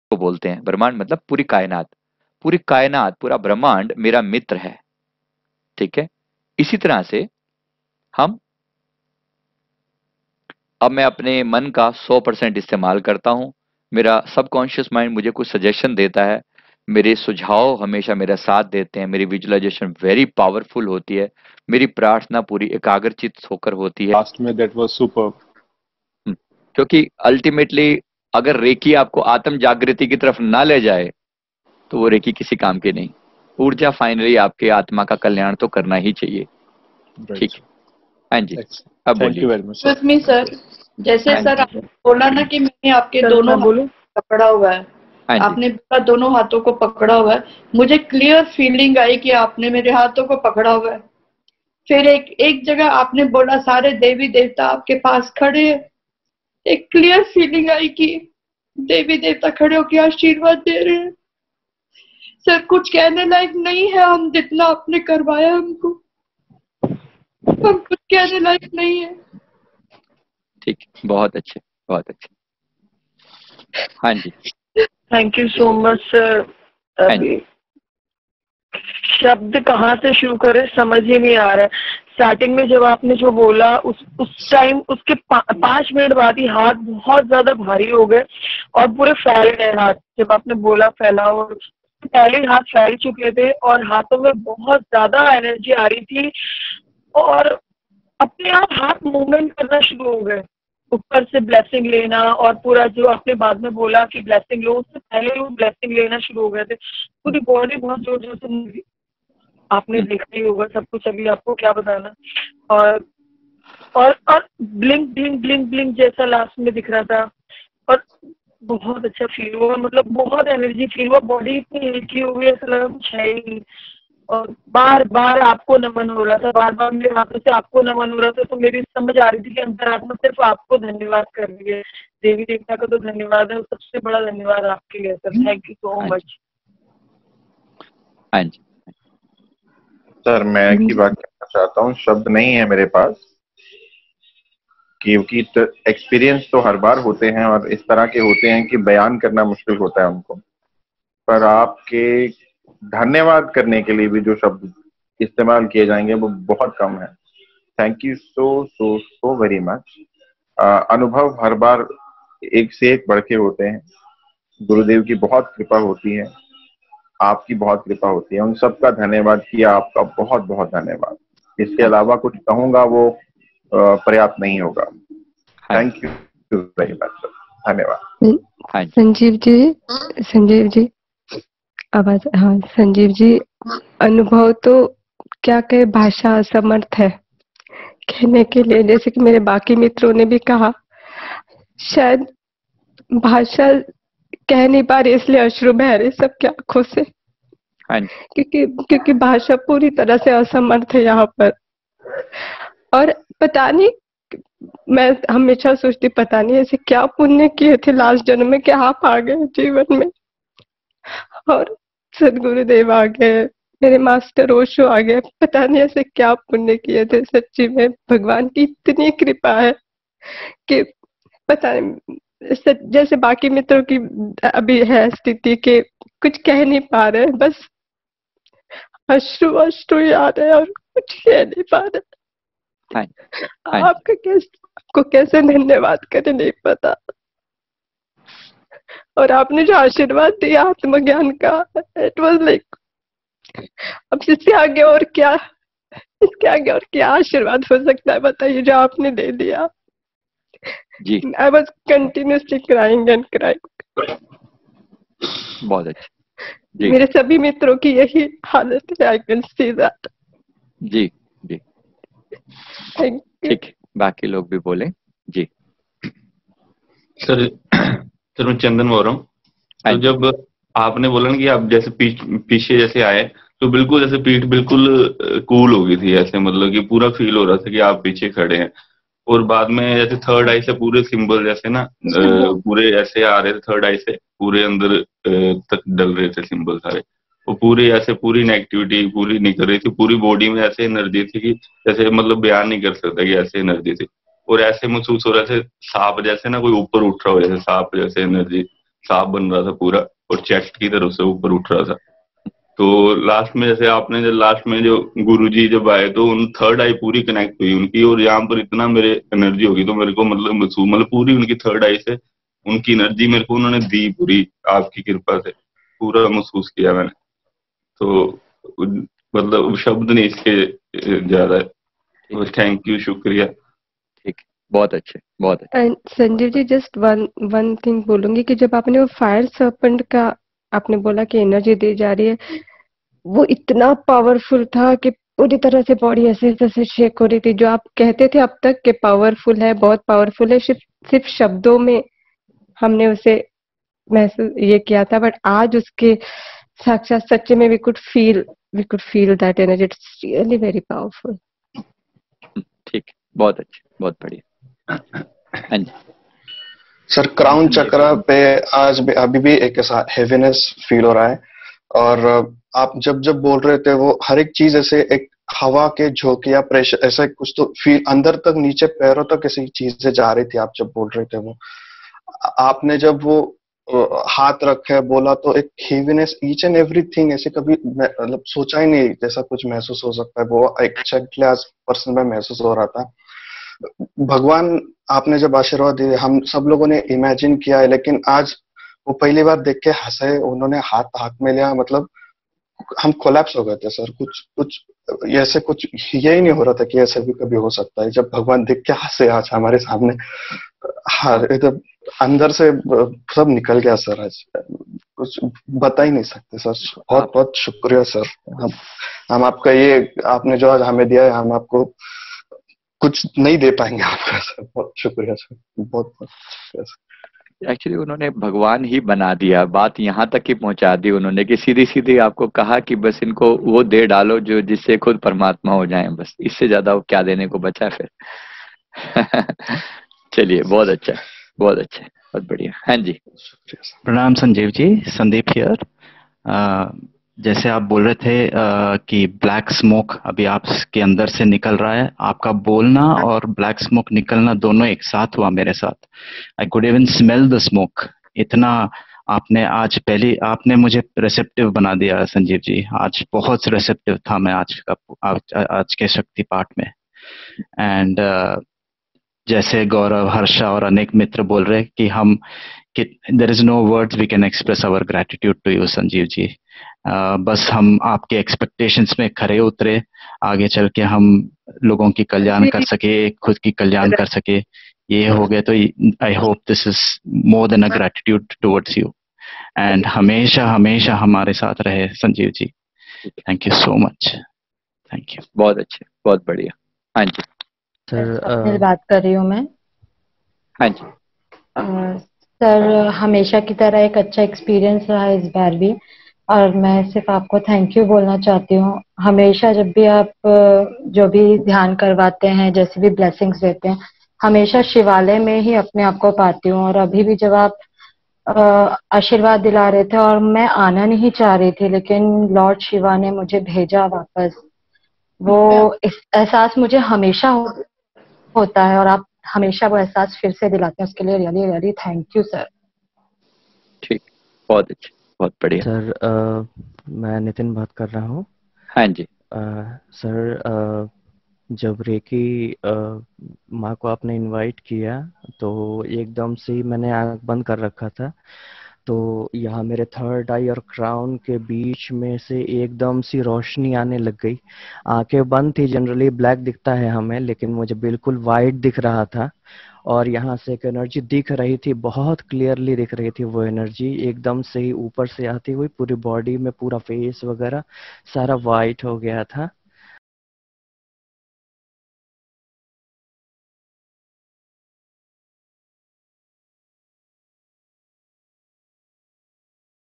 को बोलते हैं। ब्रह्मांड मतलब पूरी कायनात, पूरी कायनात, पूरा ब्रह्मांड मेरा मित्र है। ठीक है, इसी तरह से हम, अब मैं अपने मन का 100% इस्तेमाल करता हूं, मेरा सबकॉन्शियस माइंड मुझे कुछ सजेशन देता है, मेरे सुझाव हमेशा मेरा साथ देते हैं, मेरी विजुअलाइजेशन वेरी पावरफुल होती है, मेरी प्रार्थना पूरी एकाग्रचित होकर होती है। लास्ट में दैट वाज सुपर। क्योंकि अल्टीमेटली अगर रेकी आपको आत्म जागृति की तरफ ना ले जाए तो वो रेकी किसी काम की नहीं। ऊर्जा फाइनली आपके आत्मा का कल्याण तो करना ही चाहिए। ठीक राइट। है, हाँ जी, अब थैंक यू बोलिए। Very much excuse me sir, जैसे हाँ सर जी, आपने बोला ना कि मैंने आपके सर दोनों मैं बोलूं? हाथों को पकड़ा हुआ है, हाँ जी, आपने बोला दोनों हाथों को पकड़ा हुआ है, मुझे क्लियर फीलिंग आई कि आपने मेरे हाथों को पकड़ा हुआ है। फिर एक जगह आपने बोला सारे देवी देवता आपके पास खड़े हैं, एक क्लियर फीलिंग आई कि देवी देवता खड़े होकर आशीर्वाद दे रहे हैं। सर कुछ कहने लायक नहीं है, हम जितना आपने करवाया हमको, हम कुछ कहने लायक नहीं है। ठीक, बहुत अच्छे, बहुत अच्छे। हाँ जी, thank you so much sir. हाँ जी, अभी शब्द कहाँ से शुरू करें समझ ही नहीं आ रहा है। स्टार्टिंग में जब आपने जो बोला उस टाइम उसके 5 मिनट बाद ही हाथ बहुत ज्यादा भारी हो गए और पूरे फैल गए हाथ। जब आपने बोला फैला, और पहले ही हाथ फैल चुके थे और हाथों में बहुत ज्यादा एनर्जी आ रही थी और अपने आप हाथ मूवमेंट करना शुरू हो गए, ऊपर से ब्लेसिंग लेना। और पूरा जो आपने बाद में बोला कि ब्लेसिंग लो, उससे पहले वो ब्लेसिंग लेना शुरू हो गए थे। पूरी बॉडी बहुत जोर जोर से मूव, आपने देखा ही होगा सब कुछ, अभी आपको क्या बताना। और और ब्लिंक ब्लिंक ब्लिंक ब्लिंक जैसा लास्ट में दिख रहा था और बहुत अच्छा फील हुआ, मतलब बहुत एनर्जी फील हुआ, बॉडी इतनी हल्की हो गई, ऐसा लगा कुछ है ही नहीं। और बार बार आपको नमन हो रहा था, बार बार मेरे हाथों से आपको नमन हो रहा था, तो मेरी समझ आ रही थी कि अंतरात्मा सिर्फ आपको धन्यवाद कर रही है। देवी देवता का तो धन्यवाद है, सबसे बड़ा धन्यवाद आपके लिए सर। थैंक यू सो हाँ मच। जी, हाँ जी, सर मैं एक ही बात कहना चाहता हूँ, शब्द नहीं है मेरे पास, क्योंकि एक्सपीरियंस तो हर बार होते हैं और इस तरह के होते हैं कि बयान करना मुश्किल होता है उनको। पर आपके धन्यवाद करने के लिए भी जो शब्द इस्तेमाल किए जाएंगे वो बहुत कम है। Thank you so so so very much. अनुभव हर बार एक से एक बढ़ के होते हैं। गुरुदेव की बहुत कृपा होती है, आपकी बहुत कृपा होती है, उन सबका धन्यवाद किया, आपका बहुत बहुत धन्यवाद। इसके अलावा कुछ कहूंगा वो पर्याप्त नहीं होगा। हाँ thank you very much sir, धन्यवाद। हाँ जी, संजीव जी, संजीव जी, आवाज, हाँ संजीव जी, अनुभव तो क्या कहे, भाषा असमर्थ है कहने के लिए। जैसे कि मेरे बाकी मित्रों ने भी कहा, शायद भाषा कह नहीं पा रही इसलिए अश्रु बह रहे सबकी आंखों से, हाँ जी, क्योंकि भाषा पूरी तरह से असमर्थ है यहाँ पर। और पता नहीं, मैं हमेशा सोचती पता नहीं ऐसे क्या पुण्य किए थे लास्ट जन्म में कि आप आ गए जीवन में, और सदगुरुदेव आ गए, मेरे मास्टर ओशो आ गए। पता नहीं ऐसे क्या पुण्य किए थे। सच्ची में भगवान की इतनी कृपा है कि पता नहीं, जैसे बाकी मित्रों की अभी है स्थिति के कुछ कह नहीं पा रहे, बस अश्रु अश्रु आ रहे और कुछ कह नहीं पा रहे। हाँ, हाँ जी, आपको कैसे धन्यवाद करें नहीं पता। और आपने जो आशीर्वाद दिया आत्मज्ञान का, इट वाज लाइक, अब इसके आगे और क्या, इसके आगे और क्या आशीर्वाद हो सकता है बताइए जो आपने दे दिया। जी, I was continuously crying and crying. बहुत अच्छे, जी, मेरे सभी मित्रों की यही हालत है, आई कैन सी दैट। जी, जी, थैंक यू। ठीक, बाकी लोग भी बोले जी। सर सर मैं चंदन बोल रहा हूँ। हाँ तो जी, जब आपने बोला ना कि आप जैसे पीछे जैसे आए, तो बिल्कुल जैसे पीठ बिल्कुल कूल हो गई थी, ऐसे मतलब कि पूरा फील हो रहा था कि आप पीछे खड़े हैं। और बाद में जैसे थर्ड आई से पूरे सिंबल जैसे ना पूरे ऐसे आ रहे थे, थर्ड आई से पूरे अंदर तक डल रहे थे सिंबल सारे। वो पूरी ऐसे पूरी नेगेटिविटी पूरी निकल रही थी, पूरी बॉडी में ऐसे एनर्जी थी कि जैसे मतलब बयान नहीं कर सकता कि ऐसे एनर्जी थी। और ऐसे महसूस हो रहा था सांप जैसे ना कोई ऊपर उठ रहा हो, जैसे सांप जैसे एनर्जी सांप बन रहा था पूरा, और चेस्ट की तरफ से ऊपर उठ रहा था। तो लास्ट में जैसे आपने जो लास्ट में जो गुरुजी जब आए तो उन थर्ड आई पूरी कनेक्ट हुई उनकी, और यहाँ पर इतना मेरे एनर्जी होगी, तो मेरे को मतलब महसूस, मतलब पूरी उनकी थर्ड आई से उनकी एनर्जी मेरे को उन्होंने दी पूरी, आपकी कृपा से पूरा महसूस किया मैंने। तो मतलब शब्द नहीं इसके ज्यादा है। थैंक यू, शुक्रिया। ठीक, बहुत अच्छे, बहुत अच्छे। And Sanjeev ji, just one thing बोलूंगी कि जब आपने वो फायर सर्पेंट का आपने बोला कि एनर्जी दी जा रही है, वो इतना पावरफुल था कि पूरी तरह से बॉडी ऐसे ऐसे शेक हो रही थी। जो आप कहते थे अब तक कि पावरफुल है, बहुत पावरफुल है, सिर्फ शब्दों में हमने उसे महसूस ये किया था, बट आज उसके साक्षात सच्चे में we could feel that energy. It's really very powerful. ठीक, बहुत अच्छे, बहुत बढ़िया। हाँ जी सर, क्राउन चक्र पे आज भी अभी भी एक ऐसा हेवीनेस फील हो रहा है, और आप जब जब बोल रहे थे वो हर एक चीज ऐसे एक हवा के झोंके या प्रेशर ऐसा कुछ तो फील अंदर तक नीचे पैरों तक ऐसी चीजें जा रही थी। आप जब बोल रहे थे वो आपने जब वो हाथ रखे बोला तो एक हेवीनेस ईच एंड एवरीथिंग ऐसे कभी मतलब सोचा ही नहीं जैसा कुछ महसूस हो सकता है। वो एक्चुअली आज पर्सन में महसूस हो रहा था। भगवान आपने जब आशीर्वाद दिए हम सब लोगों ने इमेजिन किया है, लेकिन आज वो पहली बार देख के हंसे, उन्होंने हाथ में लिया, मतलब हम कोलैप्स हो गए थे सर। कुछ ऐसे कुछ यही नहीं हो रहा था कि ऐसे भी कभी हो सकता है। जब भगवान देख के हंसे आज हमारे सामने, हाँ एकदम अंदर से सब निकल गया सर। आज कुछ बता ही नहीं सकते सर। बहुत बहुत शुक्रिया सर। हम आपका ये आपने जो आज हमें दिया है, हम आपको कुछ नहीं दे पाएंगे आपका सर। बहुत शुक्रिया सर, बहुत बहुत शुक्रिया सर। एक्चुअली उन्होंने भगवान ही बना दिया, बात यहाँ तक ही पहुंचा दी उन्होंने कि सीधी सीधी आपको कहा कि बस इनको वो दे डालो जो जिससे खुद परमात्मा हो जाएं, बस इससे ज्यादा वो क्या देने को बचा फिर। चलिए, बहुत अच्छा, बहुत अच्छा, बहुत बढ़िया। हाँ जी, प्रणाम संजीव जी, संदीप हियर। जैसे आप बोल रहे थे कि ब्लैक स्मोक अभी आपके अंदर से निकल रहा है, आपका बोलना और ब्लैक स्मोक निकलना दोनों एक साथ हुआ मेरे साथ। I could even smell the smoke. इतना आपने आज पहले आपने मुझे रिसेप्टिव बना दिया संजीव जी। आज बहुत रिसेप्टिव था मैं आज के शक्ति पाठ में। एंड जैसे गौरव, हर्षा और अनेक मित्र बोल रहे कि हम कि there is no words we can express our gratitude to you Sanjeev ji. बस हम आपके एक्सपेक्टेशंस में खरे उतरे, आगे चल के हम लोगों की कल्याण कर सके, खुद की कल्याण कर सके, ये हो गया। तो I hope this is more than a gratitude towards you, and हमेशा हमेशा हमारे साथ रहे Sanjeev ji. Thank you so much. Thank you. बहुत अच्छे, बहुत बढ़िया। हाँ जी सर, बात कर रही हूँ मैं। हाँ जी सर, हमेशा की तरह एक अच्छा एक्सपीरियंस रहा इस बार भी, और मैं सिर्फ आपको थैंक यू बोलना चाहती हूँ। हमेशा जब भी आप जो भी ध्यान करवाते हैं, जैसे भी ब्लेसिंग्स देते हैं, हमेशा शिवालय में ही अपने आप को पाती हूँ। और अभी भी जब आप आशीर्वाद दिला रहे थे और मैं आना नहीं चाह रही थी, लेकिन लॉर्ड शिवा ने मुझे भेजा वापस। वो एहसास मुझे हमेशा होता है, और आप हमेशा वो एहसास फिर से दिलाते हैं, उसके लिए really really thank you sir. ठीक, बहुत अच्छे, बहुत बढ़िया। सर, मैं नितिन बात कर रहा हूँ। हाँ जी सर, जब रेकी माँ को आपने इनवाइट किया तो एकदम से ही मैंने आँख बंद कर रखा था, तो यहाँ मेरे थर्ड आई और क्राउन के बीच में से एकदम सी रोशनी आने लग गई। आंखें बंद थी, जनरली ब्लैक दिखता है हमें, लेकिन मुझे बिल्कुल वाइट दिख रहा था। और यहाँ से एक एनर्जी दिख रही थी, बहुत क्लियरली दिख रही थी। वो एनर्जी एकदम से ही ऊपर से आती हुई पूरी बॉडी में, पूरा फेस वगैरह सारा वाइट हो गया था।